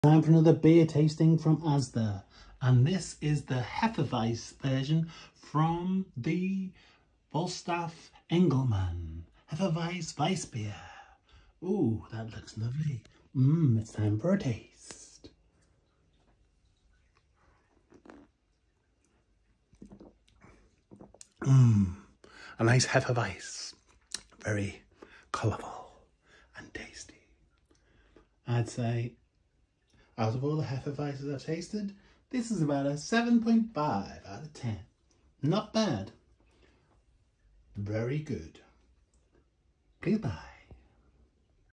Time for another beer tasting from ASDA, and this is the Hefeweizen version from the VOLFAS ENGELMAN WEISSBIER. Ooh, that looks lovely. It's time for a taste. A nice Hefeweizen, very colourful and tasty. I'd say, out of all the Hefeweizens I've tasted, this is about a 7.5 out of 10. Not bad. Very good. Goodbye.